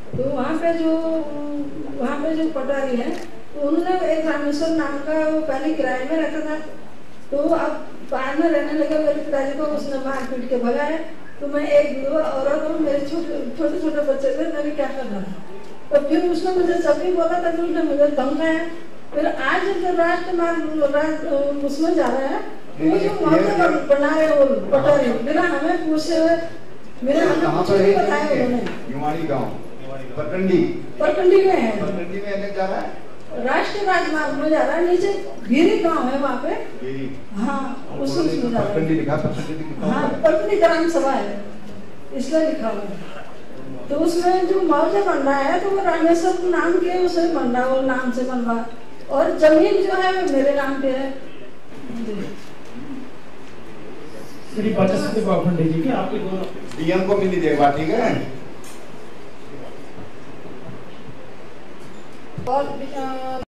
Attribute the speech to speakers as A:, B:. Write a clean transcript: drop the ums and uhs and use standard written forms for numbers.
A: तो वहाँ पे जो पटवारी है, तो उन्होंने एक रामेश्वर नाम का, वो पहले किराए में रहता था, तो अब बाहर में रहने लगे। मेरे पिताजी को उसने मार पीट के भगाया। तो मैं एक विधवा औरत हूँ, मेरे छोटे छोटे बच्चे थे, मैंने क्या करना था। तो फिर उसने मुझे जब भी बोला था, तो उसने मुझे धमकाया। फिर आज जो राज उसमें जा रहा है, वो जो मौका बना है वो पटवारी, बिना हमें पूछे हुए, बिना हमें कुछ नहीं बताया उन्होंने।
B: युवाड़ी गाँव परकंडी
A: में है,
B: परकंडी में जा रहा है,
A: राष्ट्रीय राजमार्ग में जा रहा है, नीचे भीरी गांव है वहाँ पे। हाँ, उसमें जा रहा है। हाँ, परकंडी ग्राम सभा है, इसलिए लिखा हुआ है। तो उसमें जो मुआवजा बन रहा है, तो वो रामेश्वर नाम के उसे बन रहा है, वो नाम से बन रहा, और जमीन जो है मेरे नाम पे है।
C: श्री बाचस्पति पाखंडे जी के आपके दोनों
B: डीएम को मिली देगा, ठीक है।
A: और